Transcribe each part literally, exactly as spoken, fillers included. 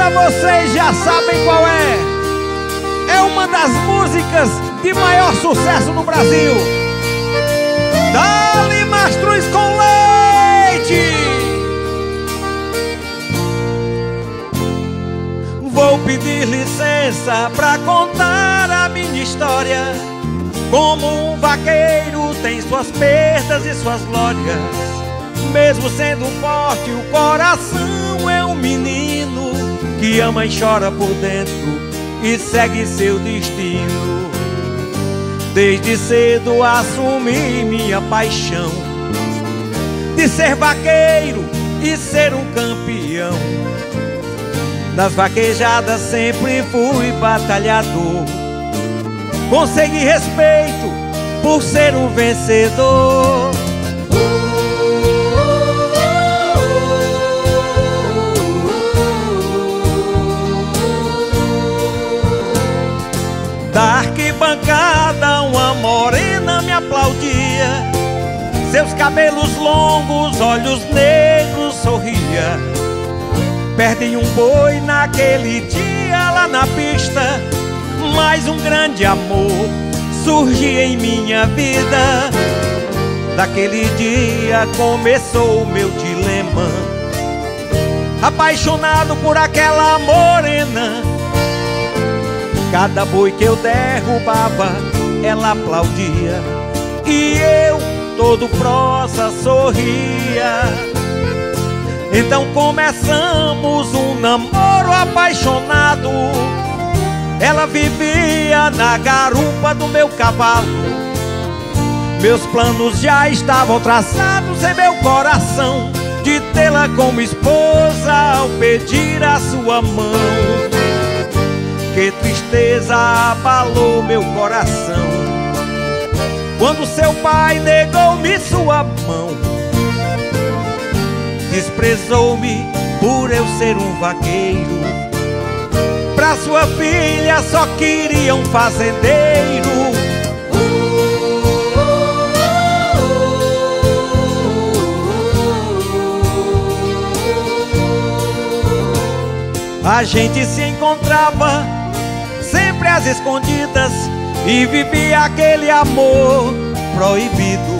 Agora vocês já sabem qual é. É uma das músicas de maior sucesso no Brasil. Dá-lhe Mastruz com Leite. Vou pedir licença pra contar a minha história. Como um vaqueiro tem suas perdas e suas glórias. Mesmo sendo forte, o coração é um menino que ama e chora por dentro e segue seu destino. Desde cedo assumi minha paixão de ser vaqueiro e ser um campeão. Nas vaquejadas sempre fui batalhador. Consegui respeito por ser um vencedor. Da arquibancada uma morena me aplaudia. Seus cabelos longos, olhos negros sorria. Perdi um boi naquele dia lá na pista, mas um grande amor surgiu em minha vida. Daquele dia começou o meu dilema. Apaixonado por aquela morena, cada boi que eu derrubava, ela aplaudia e eu, todo prosa, sorria. Então começamos um namoro apaixonado. Ela vivia na garupa do meu cavalo. Meus planos já estavam traçados em meu coração, de tê-la como esposa ao pedir a sua mão. Que tristeza abalou meu coração quando seu pai negou-me sua mão. Desprezou-me por eu ser um vaqueiro. Pra sua filha só queria um fazendeiro. A gente se encontrava sempre às escondidas e vivia aquele amor proibido.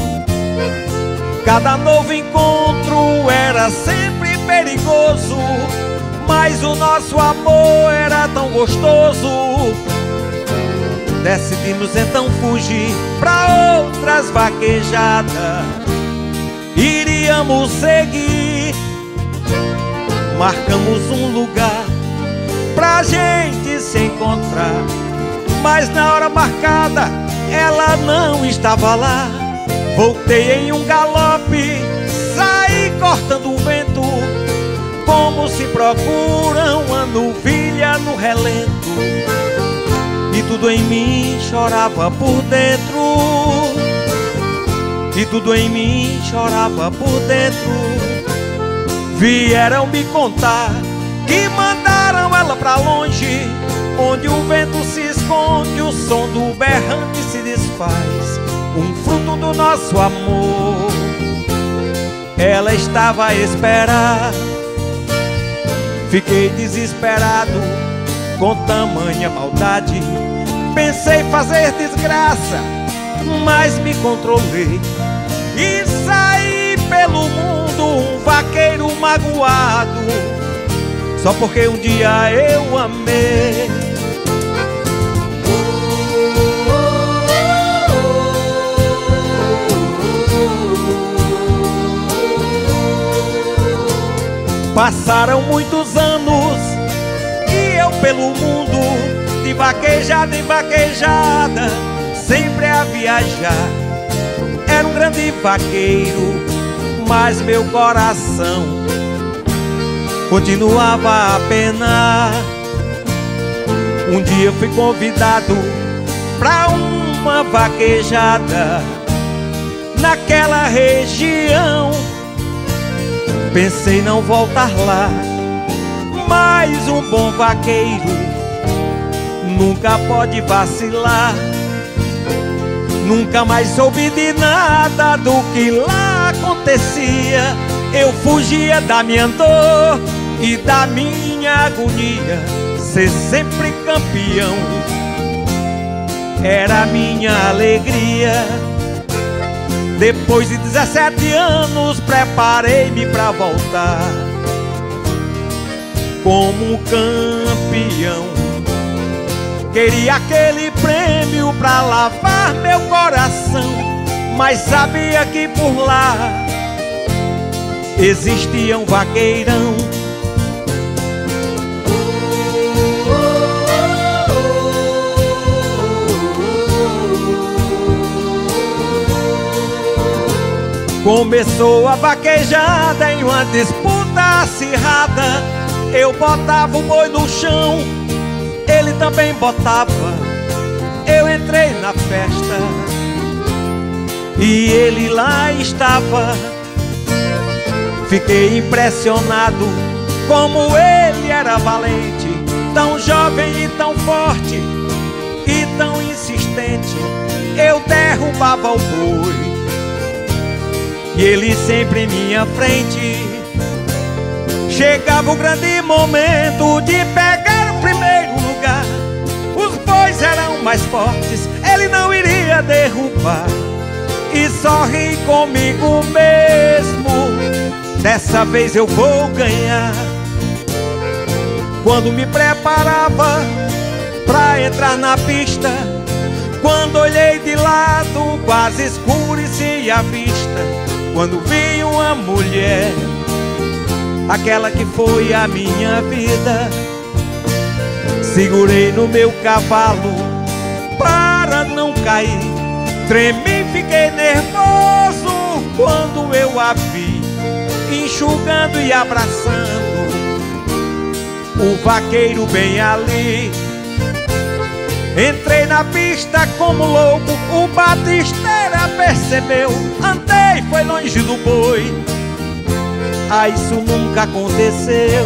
Cada novo encontro era sempre perigoso, mas o nosso amor era tão gostoso. Decidimos então fugir pra outras vaquejadas. Iríamos seguir. Marcamos um lugar pra gente se encontrar, mas na hora marcada ela não estava lá. Voltei em um galope, saí cortando o vento, como se procura uma nuvilha no relento. E tudo em mim chorava por dentro, e tudo em mim chorava por dentro. Vieram me contar que mandaram ela pra longe, onde o vento se esconde, o som do berrante se desfaz, um fruto do nosso amor. Ela estava a esperar. Fiquei desesperado com tamanha maldade. Pensei fazer desgraça, mas me controlei e saí pelo mundo um vaqueiro magoado, só porque um dia eu amei. Passaram muitos anos e eu pelo mundo, de vaquejada em vaquejada, sempre a viajar. Era um grande vaqueiro, mas meu coração continuava a penar. Um dia eu fui convidado pra uma vaquejada naquela região. Pensei não voltar lá, mas um bom vaqueiro nunca pode vacilar. Nunca mais soube de nada do que lá acontecia. Eu fugia da minha dor e da minha agonia ser sempre campeão era minha alegria. Depois de dezessete anos preparei-me pra voltar como um campeão. Queria aquele prêmio pra lavar meu coração, mas sabia que por lá existia um vaqueirão. Começou a vaquejada em uma disputa acirrada. Eu botava o boi no chão, ele também botava. Eu entrei na festa e ele lá estava. Fiquei impressionado como ele era valente, tão jovem e tão forte e tão insistente. Eu derrubava o boi e ele sempre em minha frente. Chegava o grande momento de pegar o primeiro lugar. Os bois eram mais fortes, ele não iria derrubar. E sorri comigo mesmo, dessa vez eu vou ganhar. Quando me preparava pra entrar na pista, quando olhei de lado, quase escurecia a vista. Quando vi uma mulher, aquela que foi a minha vida, segurei no meu cavalo para não cair. Tremi, fiquei nervoso quando eu a vi, enxugando e abraçando o vaqueiro bem ali. Entrei na pista como louco, o batisteira percebeu. Andei, foi longe do boi, ah, isso nunca aconteceu.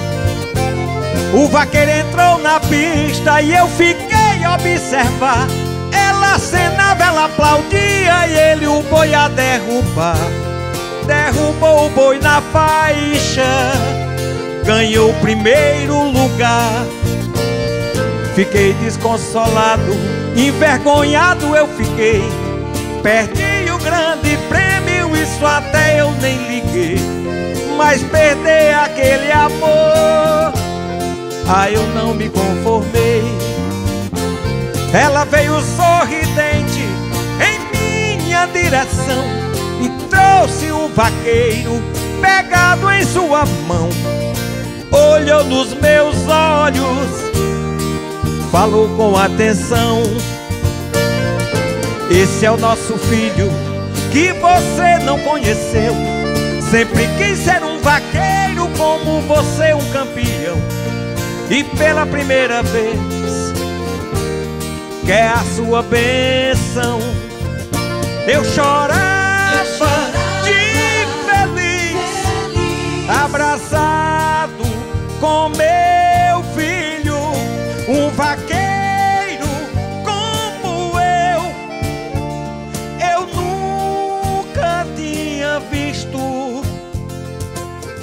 O vaqueiro entrou na pista e eu fiquei a observar. Ela acenava, ela aplaudia e ele o boi a derrubar. Derrubou o boi na faixa, ganhou o primeiro lugar. Fiquei desconsolado, envergonhado eu fiquei. Perdi o grande prêmio, isso até eu nem liguei. Mas perder aquele amor, ah, eu não me conformei. Ela veio sorridente em minha direção e trouxe um vaqueiro pegado em sua mão. Olhou nos meus olhos, falou com atenção. Esse é o nosso filho que você não conheceu. Sempre quis ser um vaqueiro como você, um campeão. E pela primeira vez quer a sua bênção. Eu chorava de feliz, abraçado com meu filho, um vaqueiro como eu. Eu nunca tinha visto.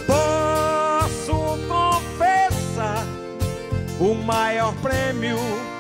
Posso confessar, o maior prêmio